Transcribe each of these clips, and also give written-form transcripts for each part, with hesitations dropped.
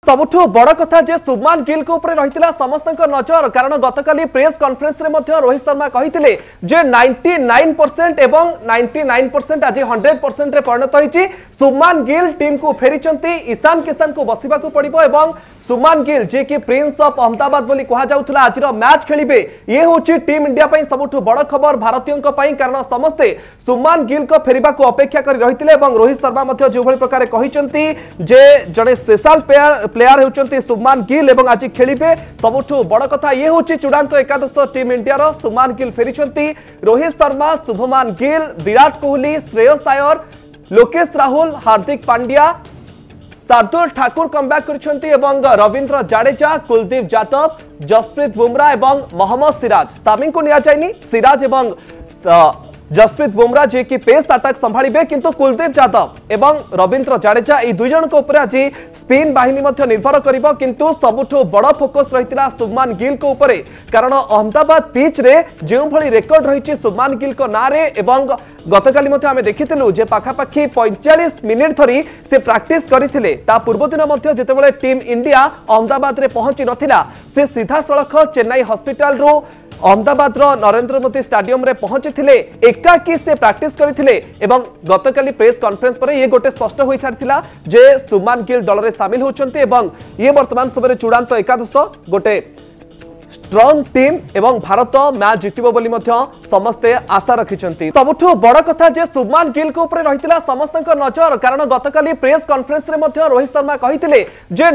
सबुठु बड़ कथा जे शुभमान गिल को ऊपर रही समस्त नजर कारण गतकाली प्रेस कॉन्फ्रेंस रे मध्य रोहित शर्मा कही जे 99% एवं 99% आज 100% रे परिणत होईची। शुभमान गिल टीम को फेरी ईशान किशन को बसवा पड़ो एवं शुभमान गिल जे कि प्रिंस ऑफ अहमदाबाद बोली कहा जाउथला आज मैच खेलिबे। ये होची टीम इंडिया पई सबुठु बड़ खबर भारतीयों पई कारण समस्ते शुभमान गिल को फेरिबा को अपेक्षा कर रहिथिले एवं रोहित शर्मा मध्य जो भली प्रकार कहिसंती जे जड़े स्पेशल प्लेयर होचंती शुभमान गिल एवं आज खेलिबे। सबुठु बड़ कथा ये होची चूड़ांत एकादश टीम इंडिया रो शुभमान गिल फेरिसंती। रोहित शर्मा, शुभमान गिल, विराट कोहली, श्रेयस अय्यर, लोकेश राहुल, हार्दिक पांड्या, शार्दुल ठाकुर कमबैक करछंती एवं रविंद्र जाडेजा, कुलदीप यादव, जसप्रीत बुमराह एवं मोहम्मद सिराज सामिल को निया जायनी। सिराज एवं जसप्रीत बुमराह जे कि पेस अटैक संभाळिबे किंतु कुलदीप यादव एवं रविंद्र जाडेजा ए दुई जन को ऊपर आज स्पिन बाहिनी मध्य निर्भर करिबो किंतु सबुठो बड़ फोकस रहितिला शुभमान गिल को ऊपर कारण अहमदाबाद पिच रे जे भली रेकॉर्ड रहिछि शुभमान गिल को नारे एवं गतकाली मध्य आमे देखिथिलु जे पाखापाखी 45 मिनिट धरी से प्रैक्टिस करिथिले। ता पूर्व दिन मध्य जेतेबेले टीम इंडिया अहमदाबाद रे पहुंची नथिला से सीधा सड़क चेन्नई हॉस्पिटल रो अहमदाबाद नरेंद्र मोदी स्टेडियम रे पहुंची एकाकी से प्रैक्टिस करथिले एवं गतकाली प्रेस कॉन्फ्रेंस पर ये गोटे स्पष्ट होई छाड़थिला जे शुभमान गिल दल रे शामिल होचंती एवं ये वर्तमान समय चूड़ांत एकादश गोटे स्ट्रॉन्ग टीम एवं भारत मैच जितिबो बोली मध्य समस्ते आशा रखिचंती। सबुठु बड़ कथा जे शुभमान गिल को ऊपर रहितिला समस्त नजर कारण गतकाली प्रेस कॉन्फ्रेंस रे मध्य रोहित शर्मा कही जे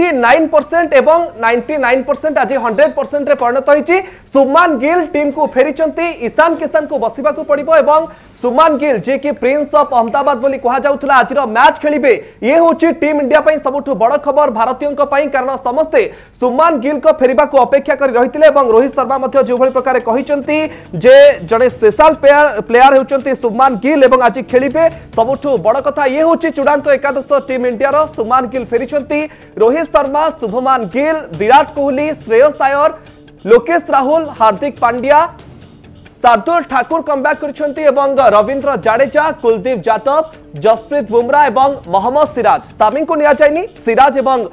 99% एवं 99% आज 100% रे परिणत होईची। शुभमान गिल टीम को फेरी ईशान किशन को बसवा पड़ो एवं शुभमान गिल जे कि प्रिंस ऑफ अहमदाबाद बोली कहा जाउथला आज मैच खेलिबे। ये होची टीम इंडिया पई सबुठु बड़ खबर भारतीयों पई कारण समस्ते शुभमान गिल को फेरिबा को अपेक्षा कर रहिथिले एवं रोहित शर्मा मध्य जो भली प्रकार कहिसंती जे जड़े स्पेशल प्लेयर होचंती शुभमान गिल एवं आज खेलिबे। सबुठु बड़ कथा ये होची चूड़ांत एकादश टीम इंडिया रो शुभमान गिल फेरिसंती। रोहित शर्मा, शुभमान गिल, विराट कोहली, श्रेयस अय्यर, लोकेश राहुल, हार्दिक पांड्या, शार्दुल ठाकुर कमबैक करछंती एवं रविंद्र जाडेजा, कुलदीप यादव, जसप्रीत बुमराह एवं मोहम्मद सिराज सामिल को निया जायनी। सिराज एवं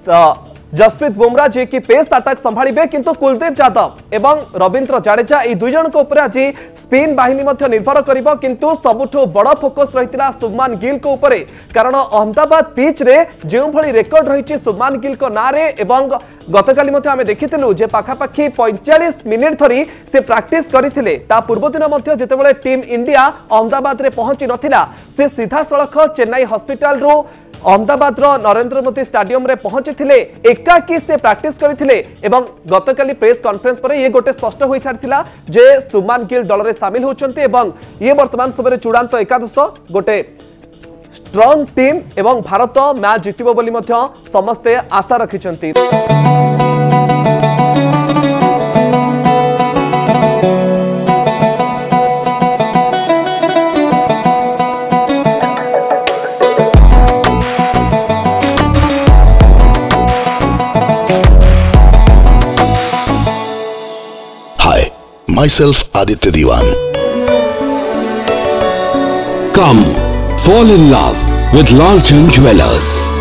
जसप्रीत बुमराह जे कि पेस अटैक संभाळिबे किंतु कुलदीप यादव एवं रविंद्र जाडेजा ए दुई जन को ऊपर आज स्पिन बाहिनी मध्य निर्भर करिबो किंतु सबुठो बड़ फोकस रहितिला शुभमान गिल को ऊपर कारण अहमदाबाद पिच रे जे भली रेकॉर्ड रहिछि शुभमान गिल को नारे एवं गतकाली मध्य आमे देखिथिलु जे पाखापाखी 45 मिनिट धरी से प्रैक्टिस करिथिले। ता पूर्व दिन मध्य जेतेबेले टीम इंडिया अहमदाबाद रे पहुंची नथिला से सीधा सड़क चेन्नई हॉस्पिटल रो अहमदाबाद नरेंद्र मोदी स्टेडियम रे पहुंची एकाकी से प्रैक्टिस करथिले एवं गतकाली प्रेस कॉन्फ्रेंस पर ये गोटे स्पष्ट होई छाड़थिला जे शुभमान गिल दल रे शामिल होचंती एवं ये वर्तमान समय चूड़ांत एकादश गोटे स्ट्रॉन्ग टीम एवं भारत मैच जितिबो बोली मध्य समस्ते आशा रखिचंती। Myself Aditya Diwan. Come, fall in love with Lalchand Jewellers.